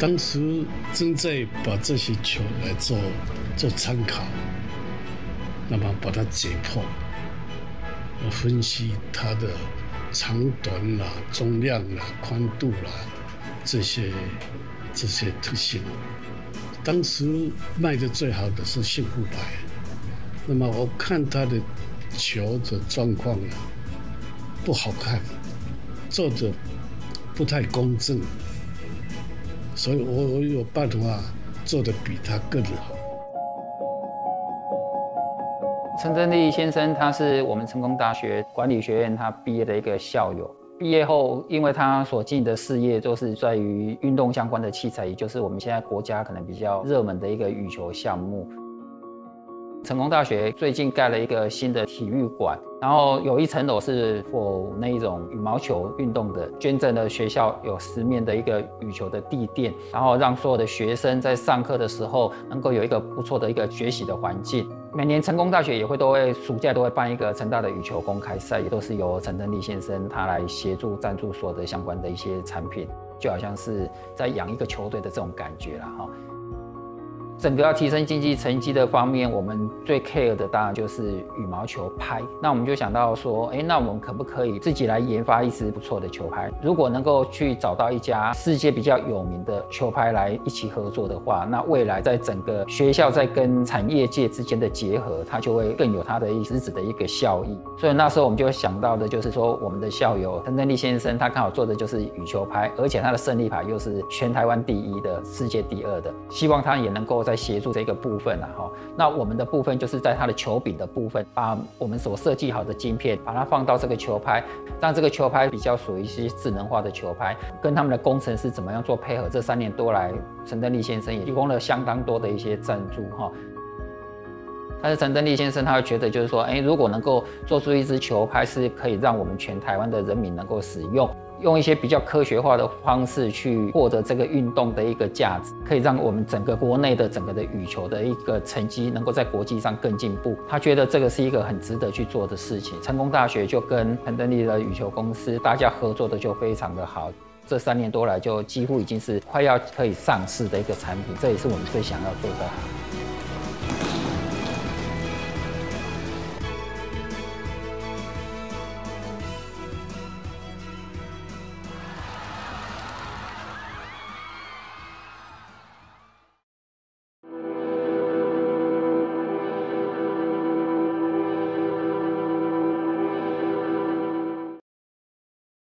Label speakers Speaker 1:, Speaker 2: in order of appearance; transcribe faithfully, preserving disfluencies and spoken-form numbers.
Speaker 1: 当时正在把这些球来做做参考，那么把它解剖，我分析它的长短啦、重量啦、宽度啦这些这些特性。当时卖的最好的是幸福牌，那么我看它的球的状况啊不好看，做的不太公正，所以我我有办法做的比他更好。
Speaker 2: 陈正立先生，他是我们成功大学管理学院他毕业的一个校友。毕业后，因为他所进的事业都是在于运动相关的器材，也就是我们现在国家可能比较热门的一个羽球项目。成功大学最近盖了一个新的体育馆，然后有一层楼是 for 那一种羽毛球运动的，捐赠了学校有十面的一个羽球的地垫，然后让所有的学生在上课的时候能够有一个不错的一个学习的环境。每年成功大学也会都会暑假都会办一个成大的羽球公开赛，也都是由陈正立先生他来协助赞助所有的相关的一些产品，就好像是在养一个球队的这种感觉啦哈。整个要提升竞技成绩的方面，我们最 care 的当然就是羽毛球拍。那我们就想到说，哎，那我们可不可以自己来研发一支不错的球拍？如果能够去找到一家世界比较有名的球拍来一起合作的话，那未来在整个学校在跟产业界之间的结合，它就会更有它的一实质的一个效益。所以那时候我们就想到的就是说，我们的校友陈正立先生，他刚好做的就是羽球拍，而且他的胜利牌又是全台湾第一的，世界第二的，希望他也能够在协助这个部分啊，哈，那我们的部分就是在它的球柄的部分，把我们所设计好的晶片，把它放到这个球拍，让这个球拍比较属于一些智能化的球拍，跟他们的工程师怎么样做配合。这三年多来，陈正立先生也提供了相当多的一些赞助哈。但是陈正立先生他会觉得就是说，哎，如果能够做出一支球拍，是可以让我们全台湾的人民能够使用。用一些比较科学化的方式去获得这个运动的一个价值，可以让我们整个国内的整个的羽球的一个成绩能够在国际上更进步。他觉得这个是一个很值得去做的事情。成功大学就跟陈正立的羽球公司大家合作的就非常的好，这三年多来就几乎已经是快要可以上市的一个产品，这也是我们最想要做的。